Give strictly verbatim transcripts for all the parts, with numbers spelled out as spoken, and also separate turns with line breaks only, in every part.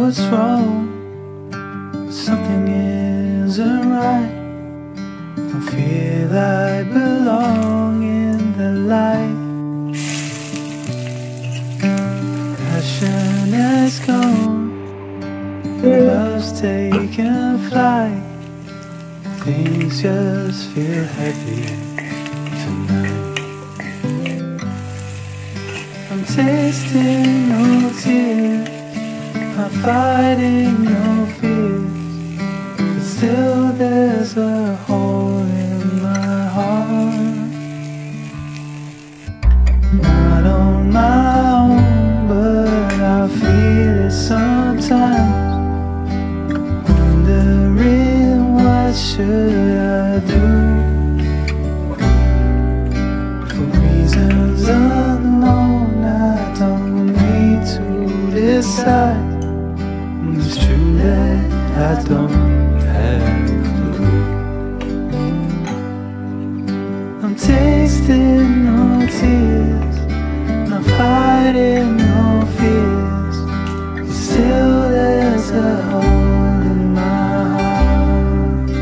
what's wrong, but something isn't right. Don't feel I belong in the light. Passion has gone, love's taken flight. Things just feel heavy tonight. I'm tasting no tears, I'm fighting no fears, but still there's a hole in my heart. Not on my own, but I feel it sometimes. Wondering what should I do? For reasons unknown, I don't need to decide. It's true that I don't have a clue. I'm tasting no tears, I'm fighting no fears, but still there's a hole in my heart.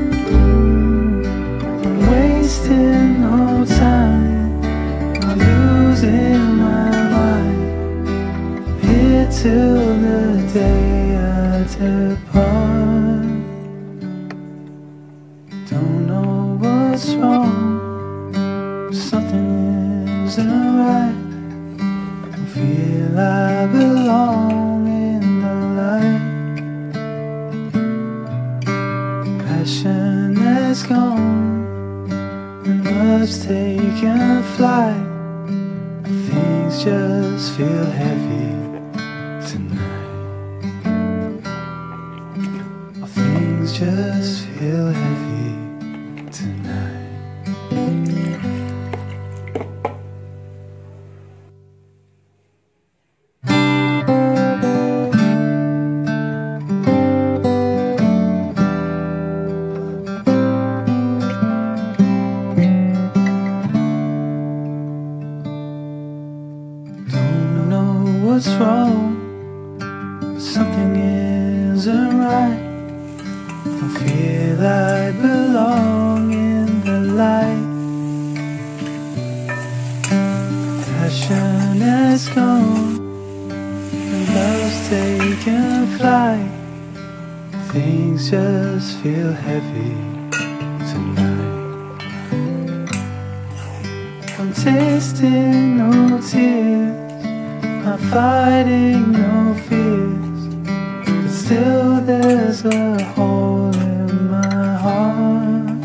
I'm wasting no time, I'm losing my mind, here till the day I depart. Don't know what's wrong, something isn't right. Don't feel I belong in the light. Passion has gone, and love's taken flight. Things just feel heavy tonight. Things just feel heavy tonight. Don't know what's wrong, but something isn't right. Don't feel I belong in the light. Passion has gone, and love's taken flight. Things just feel heavy tonight. I'm tasting no tears, I'm fighting no fears, but still there's a hole in my heart.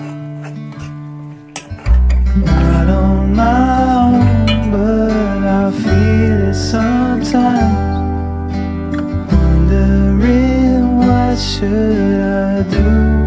Not on my own, but I feel it sometimes. Wondering what should I do?